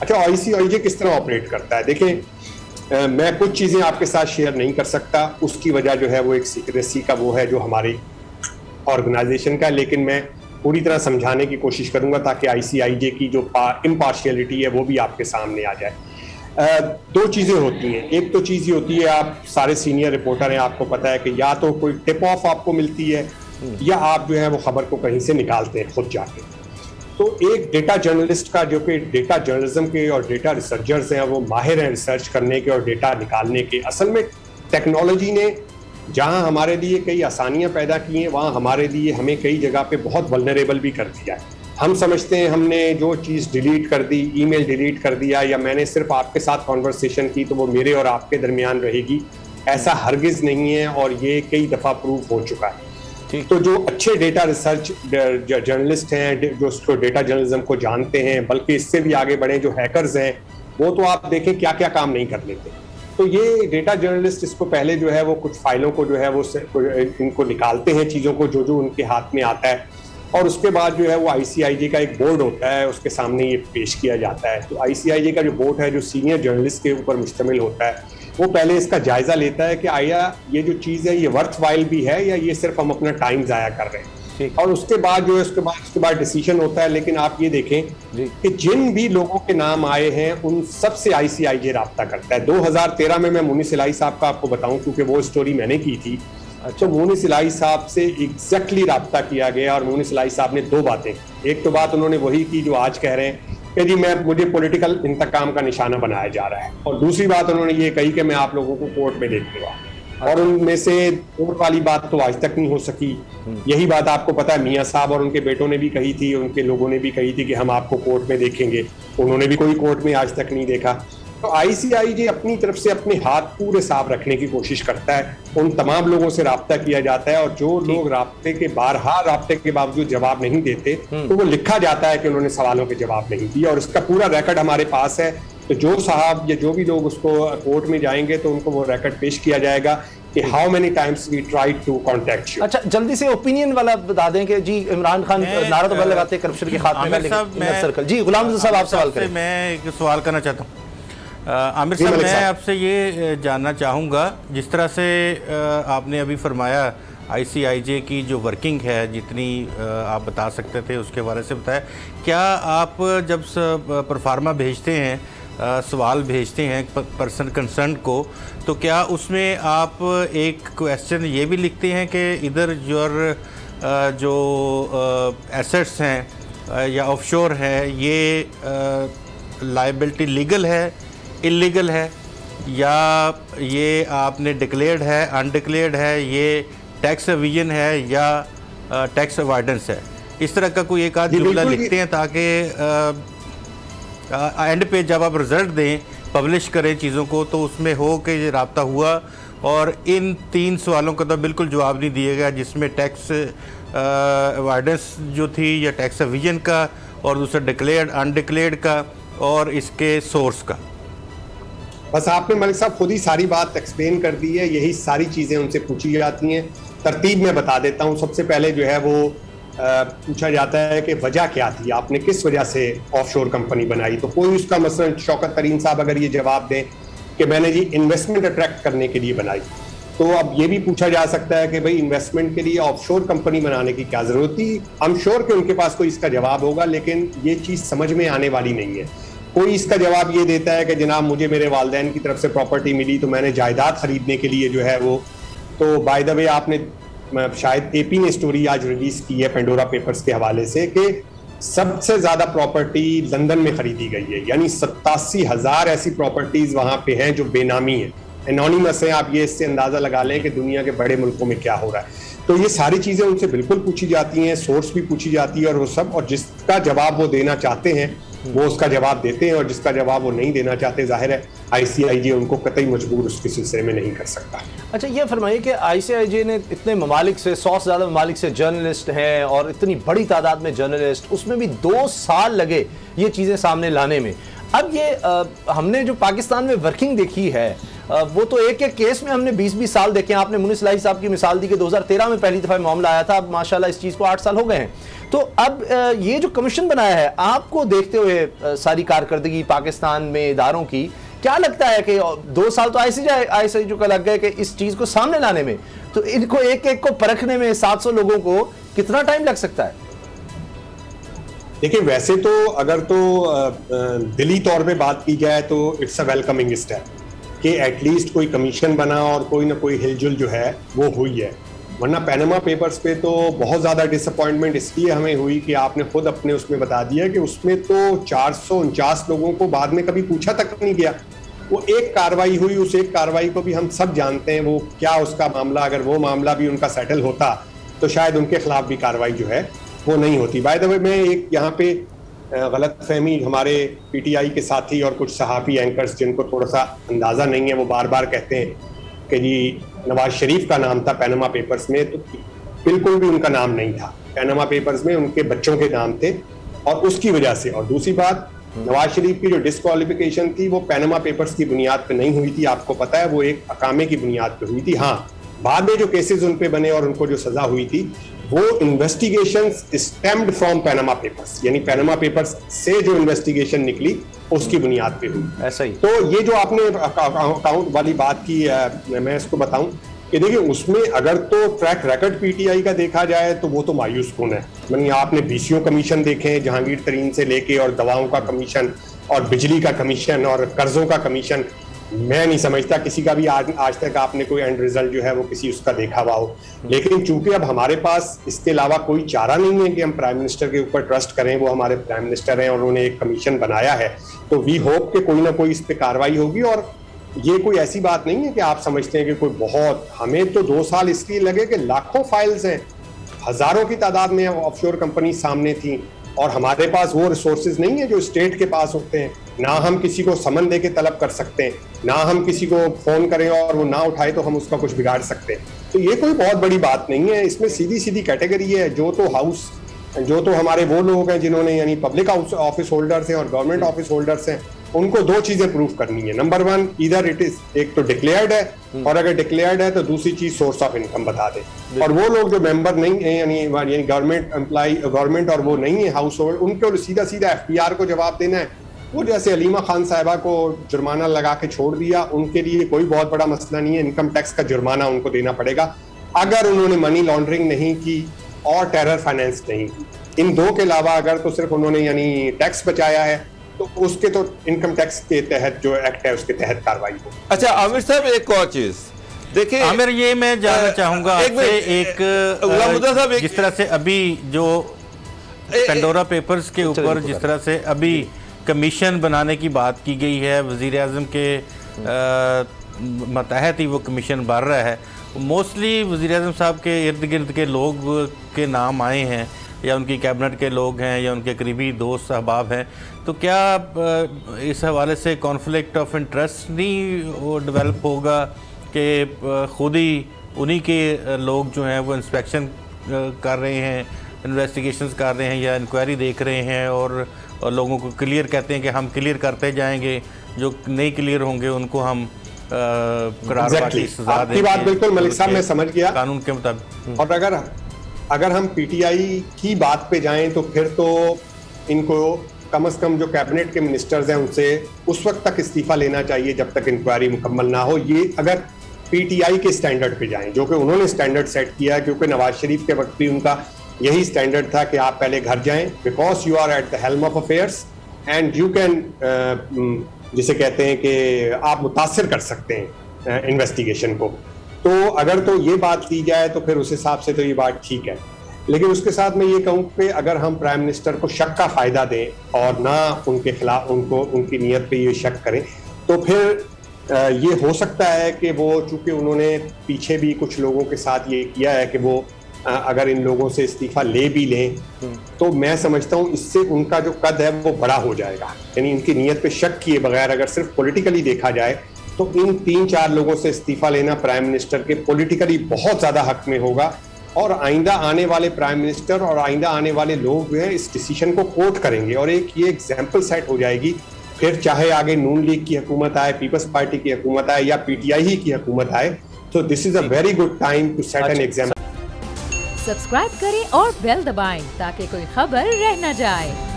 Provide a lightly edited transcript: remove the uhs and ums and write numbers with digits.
अच्छा, आईसीआईजे किस तरह ऑपरेट करता है? देखें, मैं कुछ चीजें आपके साथ शेयर नहीं कर सकता, उसकी वजह जो है वो एक सीक्रेसी का वो है जो हमारी ऑर्गेनाइजेशन का, लेकिन मैं पूरी तरह समझाने की कोशिश करूंगा ताकि आईसीआईजे की जो इम्पार्शियलिटी है वो भी आपके सामने आ जाए। दो चीजें होती हैं। एक तो चीज ये होती है, आप सारे सीनियर रिपोर्टर हैं, आपको पता है कि या तो कोई टिप ऑफ आपको मिलती है या आप जो है वो खबर को कहीं से निकालते हैं खुद जाके। तो एक डेटा जर्नलिस्ट का, जो कि डेटा जर्नलिज्म के और डेटा रिसर्चर्स हैं, वो माहिर हैं रिसर्च करने के और डेटा निकालने के। असल में टेक्नोलॉजी ने जहां हमारे लिए कई आसानियां पैदा की हैं, वहां हमारे लिए हमें कई जगह पे बहुत वल्नरेबल भी कर दिया है। हम समझते हैं हमने जो चीज़ डिलीट कर दी, ईमेल डिलीट कर दिया, या मैंने सिर्फ आपके साथ कॉन्वर्सेशन की तो वो मेरे और आपके दरमियान रहेगी, ऐसा हरगिज नहीं है और ये कई दफ़ा प्रूफ हो चुका है। तो जो अच्छे डेटा रिसर्च जर्नलिस्ट हैं, जो उसको डेटा जर्नलिज्म को जानते हैं, बल्कि इससे भी आगे बढ़े जो हैकर्स हैं, वो तो आप देखें क्या क्या काम नहीं कर लेते। तो ये डेटा जर्नलिस्ट इसको पहले जो है वो कुछ फाइलों को जो है वो इनको निकालते हैं, चीज़ों को जो जो उनके हाथ में आता है, और उसके बाद जो है वो आईसीआईजे का एक बोर्ड होता है, उसके सामने ये पेश किया जाता है। तो आईसीआईजे का जो बोर्ड है, जो सीनियर जर्नलिस्ट के ऊपर मुश्तमिल होता है, वो पहले इसका जायजा लेता है कि आया ये जो चीज़ है ये वर्थ वाइल भी है या ये सिर्फ हम अपना टाइम ज़ाया कर रहे हैं। और उसके बाद जो है उसके बाद डिसीजन होता है। लेकिन आप ये देखें कि जिन भी लोगों के नाम आए हैं उन सब से आईसीआईजे राब्ता करता है। 2013 में मैं मुनीस इलाही साहब का आपको बताऊं, क्योंकि वो स्टोरी मैंने की थी। तो मुनीस इलाही साहब से एग्जैक्टली राब्ता किया गया और मुनीस इलाही साहब ने दो बातें, एक तो बात उन्होंने वही की जो आज कह रहे हैं कि जी मुझे पॉलिटिकल इंतकाम का निशाना बनाया जा रहा है, और दूसरी बात उन्होंने ये कही कि मैं आप लोगों को कोर्ट में देखूंगा। और उनमें से कोर्ट वाली बात तो आज तक नहीं हो सकी। यही बात आपको पता है मियां साहब और उनके बेटों ने भी कही थी, उनके लोगों ने भी कही थी कि हम आपको कोर्ट में देखेंगे, उन्होंने भी कोई कोर्ट में आज तक नहीं देखा। तो आईसीआईजे अपनी तरफ से अपने हाथ पूरे साफ रखने की कोशिश करता है, उन तमाम लोगों से राब्ता किया जाता है, और जो लोग राब्ते के बावजूद जवाब नहीं देते तो वो लिखा जाता है कि उन्होंने सवालों के जवाब नहीं दिए, और इसका पूरा रिकॉर्ड हमारे पास है। तो जो साहब या जो भी लोग उसको कोर्ट में जाएंगे तो उनको वो रिकॉर्ड पेश किया जाएगा कि how many times we tried to contact you. अच्छा, जल्दी से ओपिनियन वाला बता दें कि जी इमरान खान नारा तो लगाते हैं करप्शन के खात्मे का सर्कल। जी गुलाम साहब आप सवाल करें। मैं एक सवाल करना चाहता हूँ आमिर साहब, मैं आपसे ये जानना चाहूँगा, जिस तरह से आपने अभी फरमाया आईसीआईजे की जो वर्किंग है जितनी आप बता सकते थे उसके बारे से बताया, क्या आप जब परफार्मा भेजते हैं, सवाल भेजते हैं पर्सन कंसर्न को, तो क्या उसमें आप एक क्वेश्चन ये भी लिखते हैं कि इधर जो एसेट्स हैं या ऑफशोर है ये लायबिलिटी लीगल है, इलीगल है, या ये आपने डिक्लेयर्ड है, अनडिक्लेयर्ड है, ये टैक्स एविजन है या टैक्स अवॉइडेंस है? इस तरह का कोई एक आध जुमला लिखते हैं ताकि एंड पे जब आप रिजल्ट दें, पब्लिश करें चीज़ों को, तो उसमें हो कि ये राब्ता हुआ और इन 3 सवालों का तो बिल्कुल जवाब नहीं दिया गया, जिसमें टैक्स अवॉइडेंस जो थी या टैक्स एविजन का, और दूसरा डिक्लेयर्ड अनडिक्लेयर्ड का, और इसके सोर्स का। बस आपने मलिक साहब खुद ही सारी बात एक्सप्लेन कर दी है। यही सारी चीज़ें उनसे पूछी जाती हैं। तरतीब में बता देता हूँ। सबसे पहले जो है वो पूछा जाता है कि वजह क्या थी, आपने किस वजह से ऑफशोर कंपनी बनाई। तो कोई उसका मसलन शौकत तरीन साहब अगर ये जवाब दें कि मैंने जी इन्वेस्टमेंट अट्रैक्ट करने के लिए बनाई, तो अब ये भी पूछा जा सकता है कि भाई इन्वेस्टमेंट के लिए ऑफशोर कंपनी बनाने की क्या जरूरत थी। आई एम श्योर कि उनके पास कोई इसका जवाब होगा, लेकिन ये चीज़ समझ में आने वाली नहीं है। कोई इसका जवाब ये देता है कि जनाब मुझे मेरे वालिदैन की तरफ से प्रॉपर्टी मिली तो मैंने जायदाद खरीदने के लिए जो है वो, तो बाय द वे आपने शायद एपी ने स्टोरी आज रिलीज की है पेंडोरा पेपर्स के हवाले से कि सबसे ज्यादा प्रॉपर्टी लंदन में खरीदी गई है, यानी 87,000 ऐसी प्रॉपर्टीज वहां पे हैं जो बेनामी है, एनोनिमस है। आप ये इससे अंदाजा लगा लें कि दुनिया के बड़े मुल्कों में क्या हो रहा है। तो ये सारी चीजें उनसे बिल्कुल पूछी जाती हैं, सोर्स भी पूछी जाती है, और वो सब, और जिसका जवाब वो देना चाहते हैं वो उसका जवाब देते हैं, और जिसका जवाब वो नहीं देना चाहते, जाहिर है आईसीआईजे उनको कतई मजबूर उसके सिलसिले में नहीं कर सकता। अच्छा, ये फरमाइए कि आईसीआईजे ने इतने ममालिक से, 100 से ज़्यादा ममालिक से जर्नलिस्ट हैं, और इतनी बड़ी तादाद में जर्नलिस्ट, उसमें भी 2 साल लगे ये चीज़ें सामने लाने में। अब ये हमने जो पाकिस्तान में वर्किंग देखी है, वो तो एक एक केस में हमने 20-20 साल देखे हैं। आपने मुनीस इलाही साहब की मिसाल दी कि 2013 में पहली दफा मामला आया था, अब माशाल्लाह इस चीज को 8 साल हो गए हैं। तो अब ये जो कमीशन बनाया है, आपको देखते हुए सारी कारकर्दगी पाकिस्तान में इदारों की, क्या लगता है कि 2 साल तो ICIJ का लग गए कि इस चीज को सामने लाने में, तो इनको एक एक को परखने में 700 लोगों को कितना टाइम लग सकता है? देखिए, वैसे तो अगर तो दिली तौर पे बात की जाए तो इट्स अ वेलकमिंग स्टेप कि एटलीस्ट कोई कमीशन बना और कोई ना कोई हिलजुल जो है वो हुई है। वरना पैनामा पेपर्स पे तो बहुत ज़्यादा डिसअपॉइंटमेंट इसलिए हमें हुई कि आपने खुद अपने उसमें बता दिया कि उसमें तो 449 लोगों को बाद में कभी पूछा तक नहीं गया। वो एक कार्रवाई हुई, उस एक कार्रवाई को भी हम सब जानते हैं वो क्या उसका मामला, अगर वो मामला भी उनका सेटल होता तो शायद उनके खिलाफ भी कार्रवाई जो है वो नहीं होती। बाय द वे, मैं एक यहाँ पे गलतफहमी हमारे PTI के साथी और कुछ सहाफ़ी एंकर्स जिनको थोड़ा सा अंदाज़ा नहीं है, वो बार बार कहते हैं कि जी नवाज शरीफ का नाम था पैनामा पेपर्स में, तो बिल्कुल भी उनका नाम नहीं था। पैनामा पेपर्स में उनके बच्चों के नाम थे और उसकी वजह से। और दूसरी बात, नवाज शरीफ की जो डिस्क्वालिफिकेशन थी वो पैनामा पेपर्स की बुनियाद पे नहीं हुई थी, आपको पता है, वो एक अकामे की बुनियाद पे हुई थी। हाँ, बाद में जो केसेस उन पे बने और उनको जो सजा हुई थी वो investigations stemmed from Panama Papers, यानी पैनामा पेपर्स से जो इन्वेस्टिगेशन निकली उसकी बुनियाद पे हुई। ऐसा ही। तो ये जो आपने अकाउंट वाली बात की, मैं इसको बताऊं कि देखिए उसमें अगर तो ट्रैक रिकॉर्ड PTI का देखा जाए तो वो तो मायूस कौन है। यानी आपने BCO कमीशन देखे, जहांगीर तरीन से लेके, और दवाओं का कमीशन और बिजली का कमीशन और कर्जों का कमीशन, मैं नहीं समझता किसी का भी आज तक आपने कोई एंड रिजल्ट जो है वो किसी उसका देखा हुआ हो। लेकिन चूंकि अब हमारे पास इसके अलावा कोई चारा नहीं है कि हम प्राइम मिनिस्टर के ऊपर ट्रस्ट करें, वो हमारे प्राइम मिनिस्टर हैं और उन्होंने एक कमीशन बनाया है, तो वी होप कि कोई ना कोई इस पे कार्रवाई होगी। और ये कोई ऐसी बात नहीं है कि आप समझते हैं कि कोई बहुत, हमें तो 2 साल इसलिए लगे कि लाखों फाइल्स हैं, हजारों की तादाद में ऑफशोर कंपनी सामने थी और हमारे पास वो रिसोर्सेज नहीं है जो स्टेट के पास होते हैं। ना हम किसी को समन दे के तलब कर सकते हैं, ना हम किसी को फोन करें और वो ना उठाए तो हम उसका कुछ बिगाड़ सकते हैं। तो ये कोई बहुत बड़ी बात नहीं है, इसमें सीधी सीधी कैटेगरी है। जो तो हमारे वो लोग हैं जिन्होंने, यानी पब्लिक ऑफिस होल्डर्स हैं और गवर्नमेंट ऑफिस होल्डर्स हैं, उनको 2 चीजें प्रूव करनी है। नंबर 1, इधर इट इज, एक तो डिक्लेयर्ड है और अगर डिक्लेयर्ड है तो दूसरी चीज सोर्स ऑफ इनकम बता दे। और वो लोग जो मेंबर नहीं है, यानी गवर्नमेंट एम्प्लॉय, गवर्नमेंट और वो नहीं है हाउस होल्ड, उनको सीधा सीधा FPR को जवाब देना है। वो जैसे अलीमा खान साहिबा को जुर्माना लगा के छोड़ दिया, उनके लिए कोई बहुत बड़ा मसला नहीं है, इनकम टैक्स का जुर्माना उनको देना पड़ेगा अगर उन्होंने मनी लॉन्ड्रिंग नहीं की और टेरर फाइनेंस नहीं की। इन 2 के अलावा अगर तो सिर्फ उन्होंने यानी टैक्स बचाया है तो उसके तो इनकम टैक्स के तहत जो एक्ट है उसके तहत कार्रवाई हो। अच्छा आमिर साहब, एक और चीज देखिए आमिर, ये मैं जानना चाहूंगा एक जिस तरह से अभी जो पेंडोरा पेपर्स के ऊपर जिस तरह से अभी कमीशन बनाने की बात की गई है, वजीर आज़म के मतहत ही वो कमीशन बढ़ रहा है, मोस्टली वजीर आज़म साहब के इर्द गिर्द के लोग के नाम आए हैं, या उनकी कैबिनेट के लोग हैं या उनके करीबी दोस्त अहबाब हैं। तो क्या इस हवाले से कॉन्फ्लिक्ट ऑफ इंटरेस्ट नहीं वो डेवलप होगा कि खुद ही उन्हीं के लोग जो हैं वो इंस्पेक्शन कर रहे हैं, इन्वेस्टिगेशंस कर रहे हैं या इंक्वायरी देख रहे हैं और लोगों को क्लियर कहते हैं कि हम क्लियर करते जाएंगे, जो नहीं क्लियर होंगे उनको हम आपकी बात बिल्कुल मलिक साहब मैं समझ गया कानून के मुताबिक। और अगर हम PTI की बात पे जाएं तो फिर तो इनको कम से कम जो कैबिनेट के मिनिस्टर्स हैं उनसे उस वक्त तक इस्तीफा लेना चाहिए जब तक इंक्वायरी मुकम्मल ना हो। ये अगर PTI के स्टैंडर्ड पे जाएं, जो कि उन्होंने स्टैंडर्ड सेट किया है, क्योंकि नवाज शरीफ के वक्त भी उनका यही स्टैंडर्ड था कि आप पहले घर जाएं, because you are at the helm of affairs and you can, जिसे कहते हैं कि आप मुतासिर कर सकते हैं इन्वेस्टिगेशन को। तो अगर तो ये बात की जाए तो फिर उस हिसाब से तो ये बात ठीक है। लेकिन उसके साथ मैं ये कहूँ कि अगर हम प्राइम मिनिस्टर को शक का फायदा दें और ना उनके खिलाफ उनकी नीयत पे ये शक करें, तो फिर ये हो सकता है कि वो, चूंकि उन्होंने पीछे भी कुछ लोगों के साथ ये किया है कि वो अगर इन लोगों से इस्तीफा ले भी लें तो मैं समझता हूँ इससे उनका जो कद है वो बड़ा हो जाएगा। यानी इनकी नीयत पे शक किए बगैर अगर सिर्फ पॉलिटिकली देखा जाए तो इन 3-4 लोगों से इस्तीफा लेना प्राइम मिनिस्टर के पॉलिटिकली बहुत ज्यादा हक में होगा और आइंदा आने वाले प्राइम मिनिस्टर और आइंदा आने वाले लोग जो है इस डिसीजन को कोट करेंगे और एक ये एग्जाम्पल सेट हो जाएगी फिर चाहे आगे नून लीग की हुकूमत आए, पीपल्स पार्टी की हुकूमत आए या पीटीआई ही की हुकूमत आए, तो this is a very good time to set an exam. Subscribe करें और बेल दबाएं ताकि कोई खबर रह न जाए।